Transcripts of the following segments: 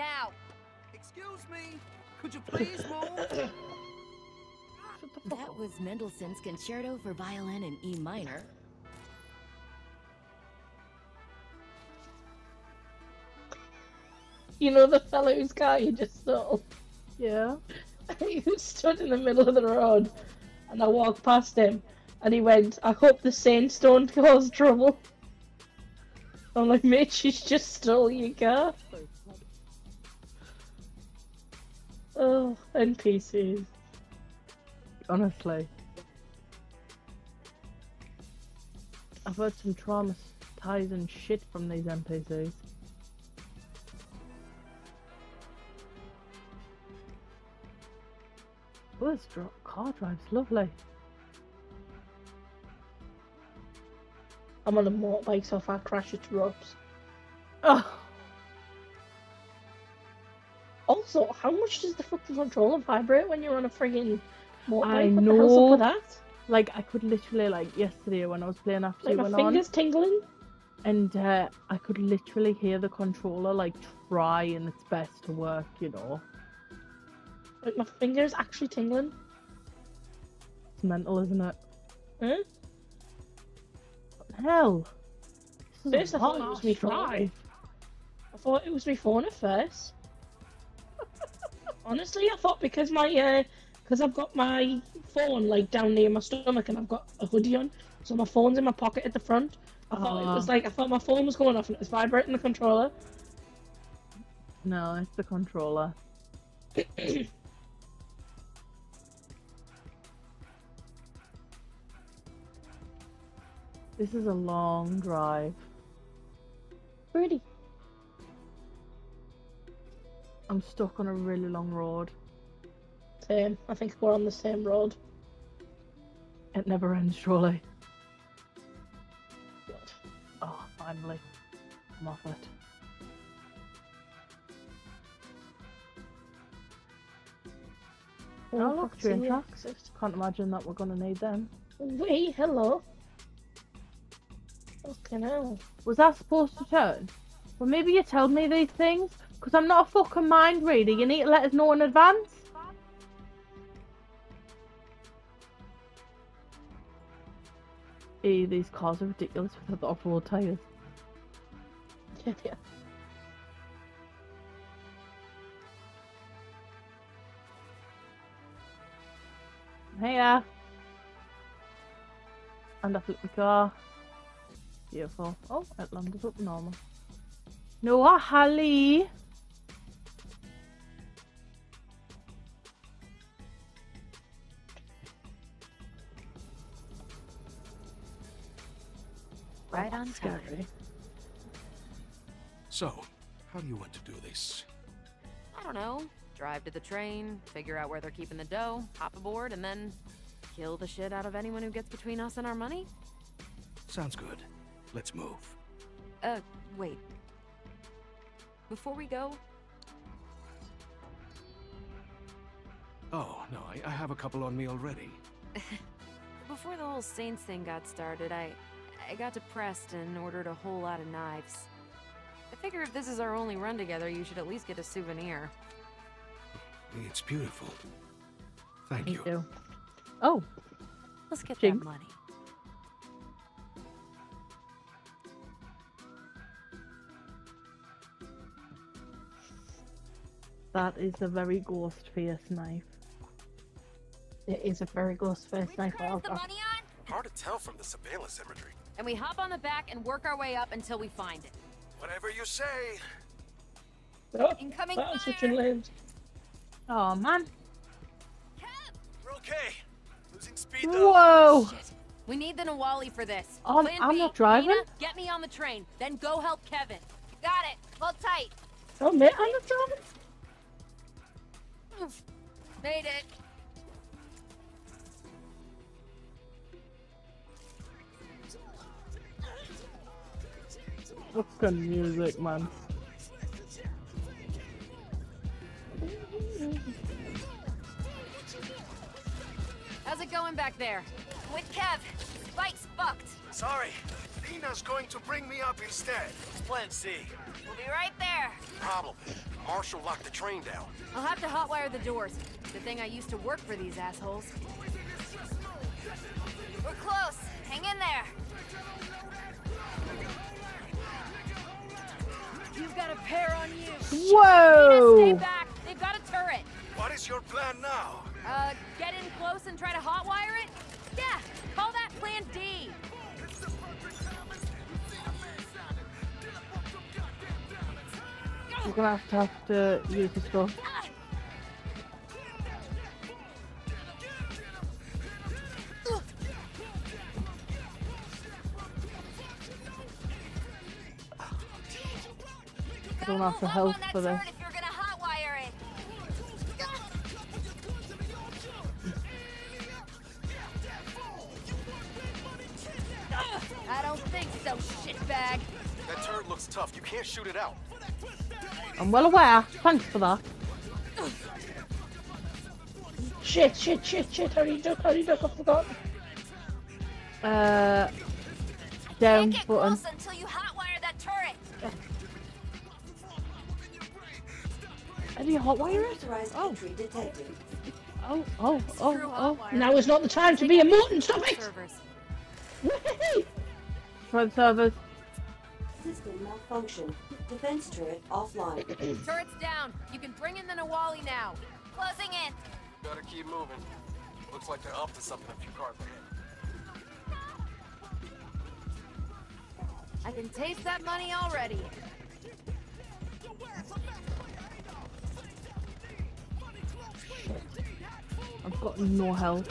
now. Excuse me. Could you please move? That was Mendelssohn's Concerto for Violin in E minor. You know the fellow whose car you just stole? Yeah. He was stood in the middle of the road, and I walked past him, and he went, "I hope the saints don't cause trouble." I'm like, mate, she's just stole your car. Oh, NPCs. Honestly. I've heard some traumatizing shit from these NPCs. Oh, this car drive's lovely. I'm on a motorbike, so if I crash, it's ropes. Oh, Also, how much does the fucking controller vibrate when you're on a friggin' motorbike? I What the hell's up with know. that? like I could literally, like yesterday when I was playing after Like you my went fingers tingling? and I could literally hear the controller like trying its best to work, you know. Like my fingers actually tingling? It's mental, isn't it? Huh? What the hell? This First is I a thought it long was me phone. drive. I thought it was my phone at first. Honestly, I thought because my because I've got my phone like down near my stomach and I've got a hoodie on, so my phone's in my pocket at the front. I thought it was like I thought my phone was going off and it was vibrating the controller. No, it's the controller. This is a long drive. Pretty. I'm stuck on a really long road. Same. I think we're on the same road. It never ends, surely. Good. Oh, finally. I'm off it. Oh, look, train tracks. Can't imagine that we're gonna need them. Wait, hello. Fucking hell. Was that supposed to turn? Well, maybe you told me these things, because I'm not a fucking mind reader. You need to let us know in advance. Hey, these cars are ridiculous without the off-road tyres. Yeah. Hiya. And I flipped my car. Beautiful. Oh, it landed up normal. Noah, Hallie. Right on time. Scary. So, how do you want to do this? I don't know. Drive to the train, figure out where they're keeping the dough, hop aboard, and then kill the shit out of anyone who gets between us and our money? Sounds good. Let's move. Wait. Before we go, Oh, no, I have a couple on me already. before the whole Saints thing got started, I got depressed and ordered a whole lot of knives. I figure if this is our only run together, you should at least get a souvenir. It's beautiful. Thank Me you. too. Oh, Let's get Jinx. that money. that is a very ghost face knife. It is a very ghost face knife. Where's the money on? Hard to tell from the surveillance imagery. And we hop on the back and work our way up until we find it. Whatever you say. Oh, Incoming that was fire. switching lanes. Oh man. We're okay. Losing speed though. Whoa. Shit. We need the Nawali for this. I'm Plan not B, driving. Nina, get me on the train, then go help Kevin. Got it. Hold tight. Oh, mate, I'm not driving. Oof. Made it. Fucking music, man. How's it going back there? With Kev. Bike's fucked. Sorry. Nina's going to bring me up instead. It's plan C. We'll be right there. Problem. Marshall locked the train down. I'll have to hotwire the doors. Good thing I used to work for these assholes. We're close. Hang in there. You've got a pair on you. Whoa! Stay back. They've got a turret. What is your plan now? Get in close and try to hotwire it? Yeah, call that Plan D. We're gonna have to use the stuff. I don't have the health for this. If you're gonna hotwire it. I don't think so, shitbag. That turret looks tough. You can't shoot it out. I'm well aware. Thanks for that. Shit. How do you duck? I forgot. Down Get button. close until you hotwire that turret. How do you hotwire it? Oh. Oh. Now is not the time to be a mutant. Stop it! Servers. Whee! Try the servers. System malfunction. Defense turret offline. Turret's down. You can bring in the Nawali now. Closing in. Gotta keep moving. Looks like they're up to something a few cars ahead. I can taste that money already. I've got no health.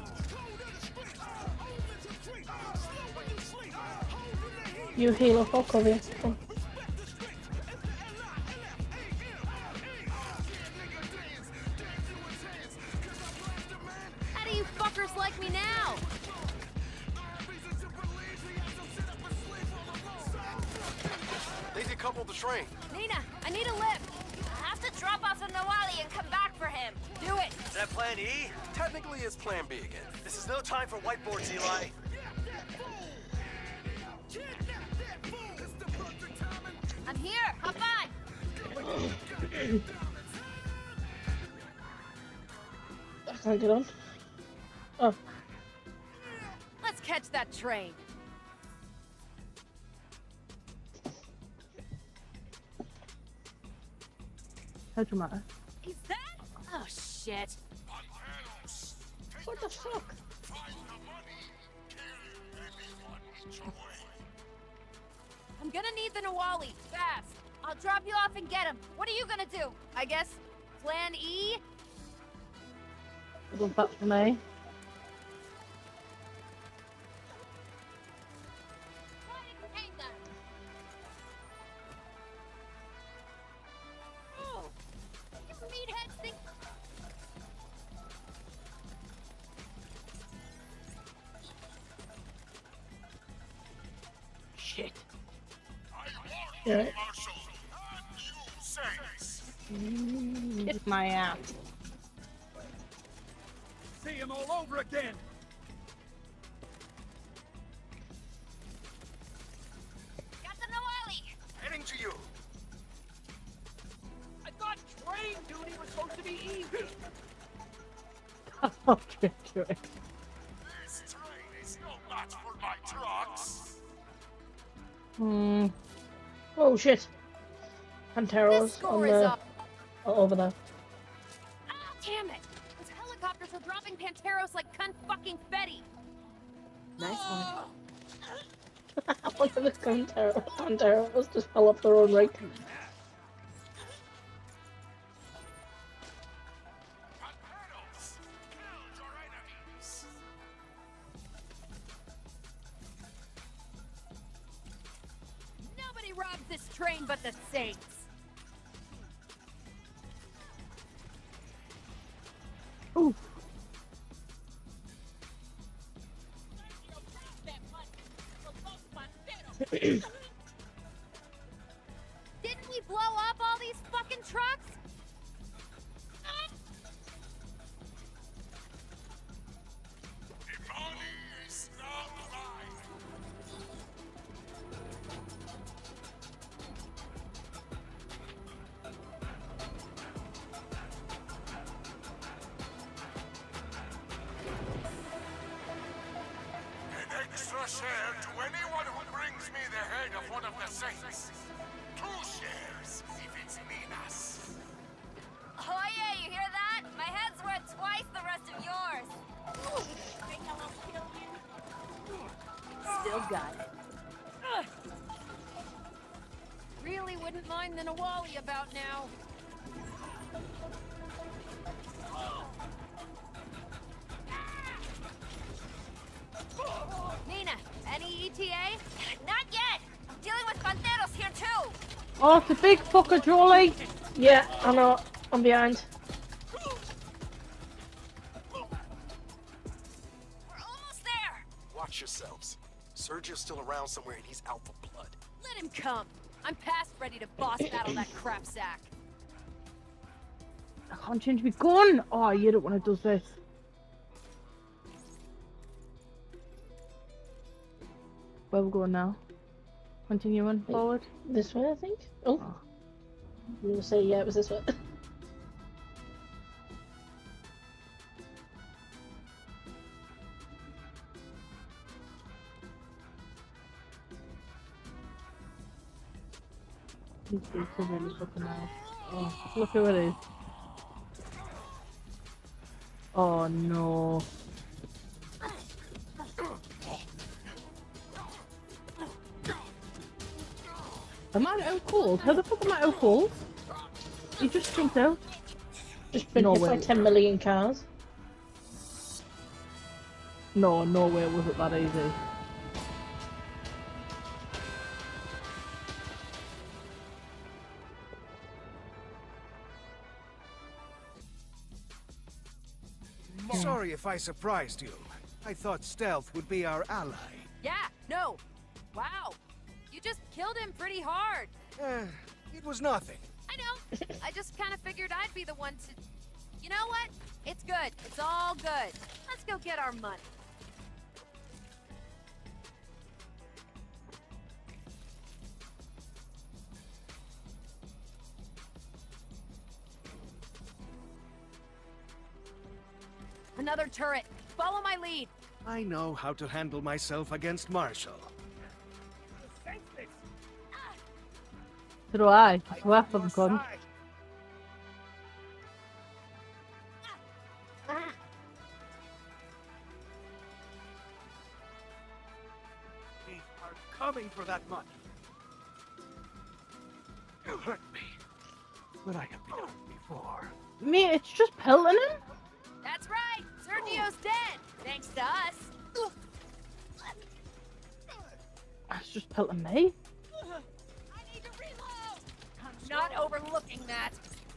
You heal up, I'll cover you. Come. How do you fuckers like me now? They decoupled the train. Nina, I need a lift. I have to drop off the Nawali and come back for him. Do it. Is that plan E? Technically, it's plan B again. This is no time for whiteboards, Eli. I'm here. Hop on. I can't get on. Oh. Let's catch that train. How'd you matter? Is that? Oh, shit. What the fuck? I'm gonna need the Nawali. Fast. I'll drop you off and get him. What are you gonna do? I guess Plan E? Wasn't that for me? Oh, you meatheads think... Shit. Yeah. Kiss my ass. See him all over again. Got the Nawali. Heading to you. I thought train duty was supposed to be easy. Okay, do it. This train is no match for my trucks. Oh shit. This Panteros score on is the up. over there. Ah, damn it! Those helicopters are dropping Panteros like cunt fucking Betty. Nice one. One of the Panteros just fell off their own rig. Nobody robs this train but the Saints. Ooh. Didn't we blow up all these fucking trucks? share to anyone who brings me the head of one of the saints. 2 shares if it's Nina's. Oh yeah, you hear that? My head's worth twice the rest of yours. Think I'll kill you? Still got it. Really wouldn't mind the Nawali about now. Nina, any ETA? Not yet! I'm dealing with banderos here too! Oh, it's a big fucker, Jolie. Yeah, I know. I'm behind. We're almost there! Watch yourselves. Sergio's still around somewhere and he's out for blood. Let him come. I'm past ready to boss battle that crap sack. I can't change my gun. Oh, you don't want to do this. Where we going now? Continuing forward. This way, I think. Oh. I'm gonna say, yeah, it was this way. These boots are really fucking nice. Oh, look who it is. Oh no. Am I out cold? How the fuck am I out cold? You just jumped out. Just been No hit by way. 10 million cars. No, no way was it that easy. Sorry if I surprised you. I thought stealth would be our ally. Yeah, no. Wow. You just killed him pretty hard. It was nothing. I know. I just kind of figured I'd be the one to... You know what? It's good. It's all good. Let's go get our money. Another turret. Follow my lead. I know how to handle myself against Marshall. So do I. We're fucking gone. They are coming for that money. You hurt me, but I have been hurt before. Mate, it's just pelting him. That's right. Sergio's dead. Thanks to us. It's just pelting me. I need to reload. I'm not overlooking that.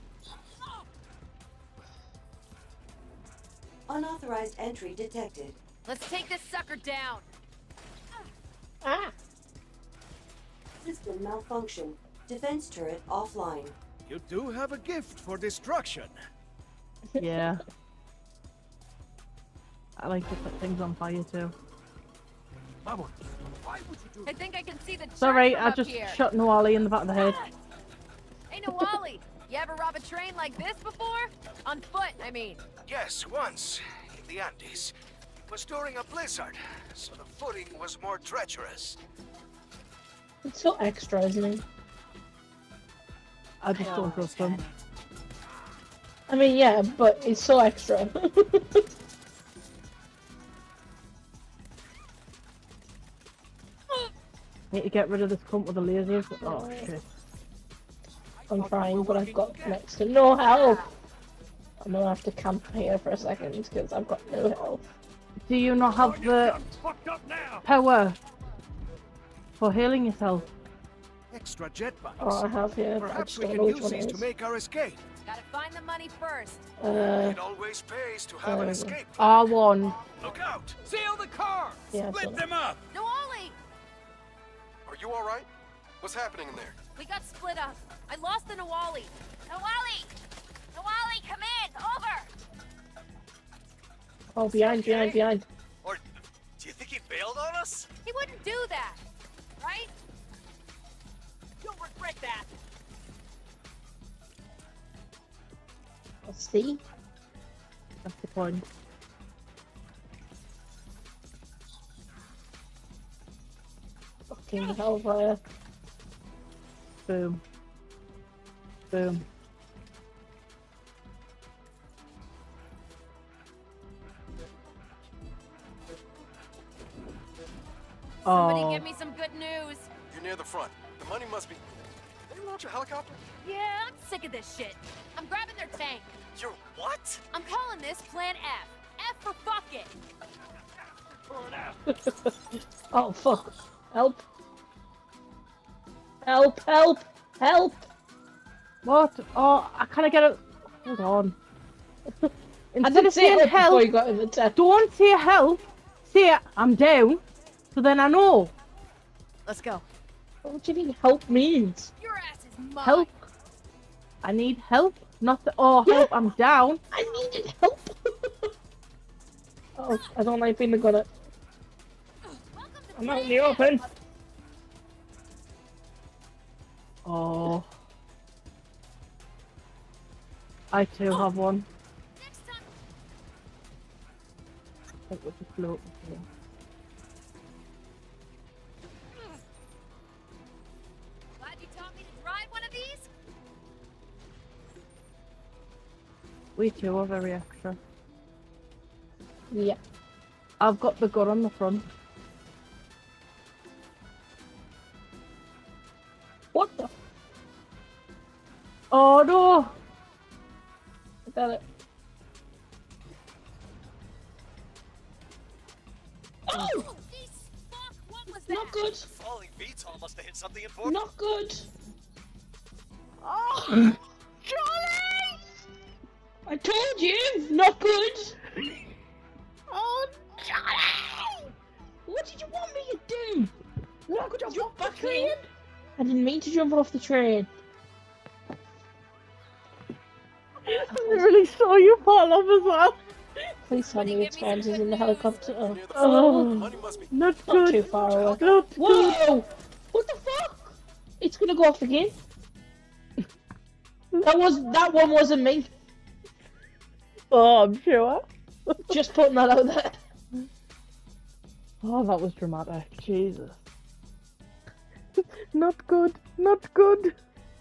Unauthorized entry detected. Let's take this sucker down. Ah! System malfunction. Defense turret offline. You do have a gift for destruction. Yeah. I like to set things on fire too. Vamos. Why would you do I think I can see the chart Sorry, from I up just here. shot Nawali in the back of the head. Hey, Nawali, you ever rob a train like this before? On foot, I mean. Yes, once. In the Andes. It was during a blizzard, so the footing was more treacherous. It's so extra, isn't it? I just don't trust him. I mean, yeah, but it's so extra. Need to get rid of this cunt with the lasers. Oh shit. I'm trying, but I've got next to no health. I'm gonna have to camp here for a second because I've got no health. Do you not have the power for healing yourself? Extra jetpacks. Oh, I have here. But I Perhaps just we don't can know which use one these it to is. make our escape. Gotta find the money first. It always pays to have an Uh, escape. R1. Look out! Seal the car! Yeah, I've Split got it. them up! Nawali, Are you alright? What's happening in there? we got split up. I lost the Nawali. Nawali! Nawali, come in! Over! Oh, behind. Or do you think he bailed on us? He wouldn't do that, right? You'll regret that. Let's see. That's the point. Team of Hellfire. Boom. Boom. Somebody Oh. give me some good news. You're near the front. The money must be... Did they launch a helicopter? Yeah, I'm sick of this shit. I'm grabbing their tank. You're what? I'm calling this Plan F. F for fuck it. Oh fuck! Help! Help! Help! Help! What? Oh, I can't get it. Hold on. I Instead didn't of say saying help before help, you got in the test. don't say help. Say I'm down. So then I know. Let's go. What do you think help means? Your ass is mine. Help. I need help. Not the. Oh, Yeah. help! I'm down. I needed help! Oh, I don't like being the gunner. Welcome to I'm out in Plan the F. open. Oh. I too have one. Next time. I think we'll just float. Glad you taught me to drive one of these. We too are very extra. Yeah. I've got the gun on the front. What the? Oh no! I got it. Oh! Holy fuck, what was that? Not good. Falling VTOL must have hit something important. Not good. Oh, Charlie! I told you! Not good! Oh, Charlie! What did you want me to do? What could you Jump back back in? I didn't mean to jump off the train. I really saw you fall off as well. Please tell me Somebody it's give me some Francis good in the news. helicopter. You're Oh. near the front. Oh. The money must be... Not Not good. too far away. Not good. Whoa! What the fuck? It's gonna go off again. That one wasn't me. Oh, I'm sure. Just putting that out there. Oh, that was dramatic. Jesus. Not good. Not good.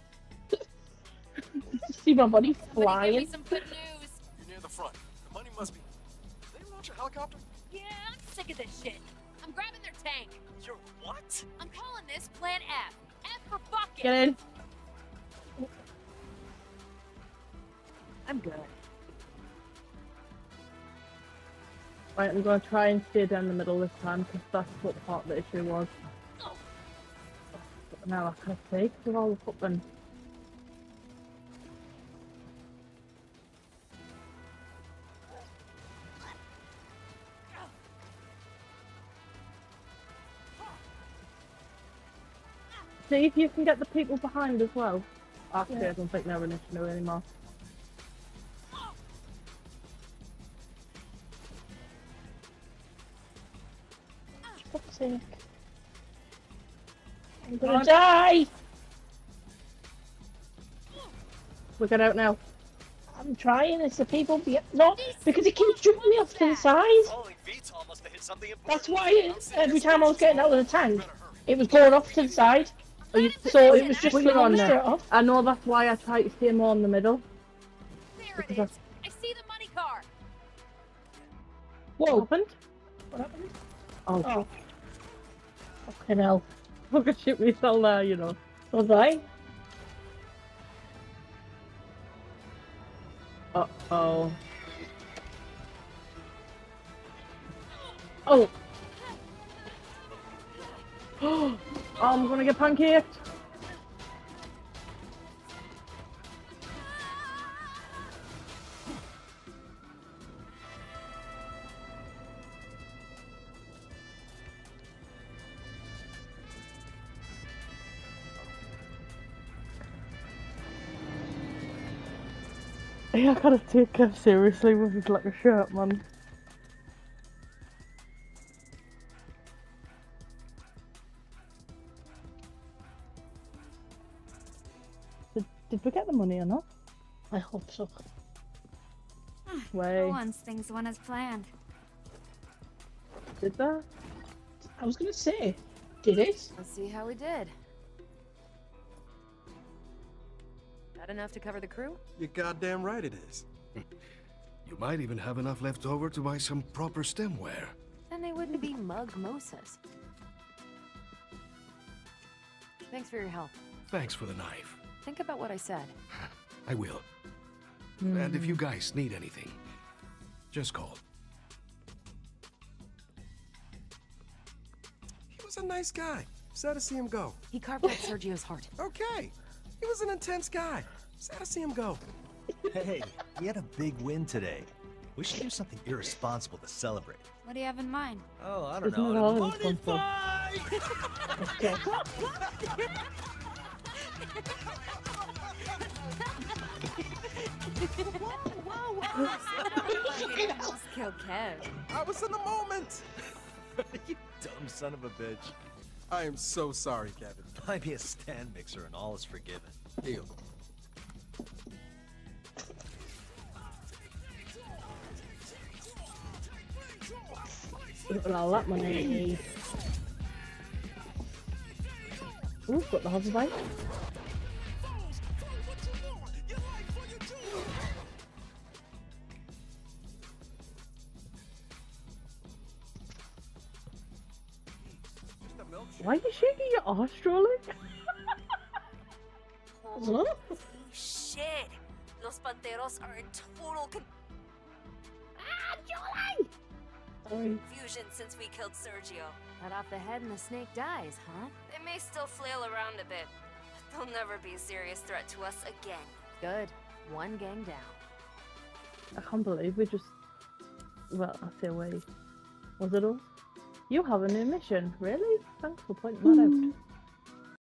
See my body Somebody give me flying. some good news. You're near the front. The money must be... Did they launch a helicopter? Yeah, I'm sick of this shit. I'm grabbing their tank. You're what? I'm calling this Plan F. F for fuck it. Get in. I'm good. Right, I'm going to try and stay down the middle this time because that's what the part of the issue was. But now I can't see because of all the fucking... See if you can get the people behind as well. Actually, I don't think they're an issue anymore. Fuck's sake. I'm gonna die! We get out now. I'm trying, it's the people not because it keeps jumping me off to the side. Falling VTOL must have hit something important. That's why every time I was getting out of the tank, it was going off to the side. So it was just Put your flinging on me there. straight off. I know that's why I try to stay more in the middle. There it Because is. I see the money car. What Whoa, happened? what happened? Oh, Oh. Fucking hell. I could shoot myself there, you know. Was I? Uh-oh. Oh! Oh, I'm gonna get pancaked! Yeah, I gotta take her seriously with his like a shirt, man. Did we get the money or not? I hope so. Way. For once, things went as planned. Did that? I was gonna say, Did it? Let's see how we did. That enough to cover the crew? You're goddamn right it is. You might even have enough left over to buy some proper stemware. Then they wouldn't be mug-mosas. Thanks for your help. Thanks for the knife. Think about what I said. I will. And if you guys need anything, just call. He was a nice guy. Sad to see him go. He carved out Sergio's heart. Okay. He was an intense guy. Sad to see him go. Hey, we had a big win today. We should do something irresponsible to celebrate. What do you have in mind? Oh, I don't Isn't it know. all Money responsible? fight! Okay. Almost killed Kev. I was in the moment. You dumb son of a bitch. I am so sorry, Kevin. Buy me a stand mixer and all is forgiven. Deal. Look at all that money. Ooh, got the hoverbike. Why are you shaking your arse, Rolling? Huh? Shit! Los Panteros are in total Sorry. confusion since we killed Sergio. Cut off the head and the snake dies, huh? They may still flail around a bit, but they'll never be a serious threat to us again. Good. One gang down. I can't believe we just... Well, I say wait. Was it all? You have a new mission. Really? Thanks for pointing that out.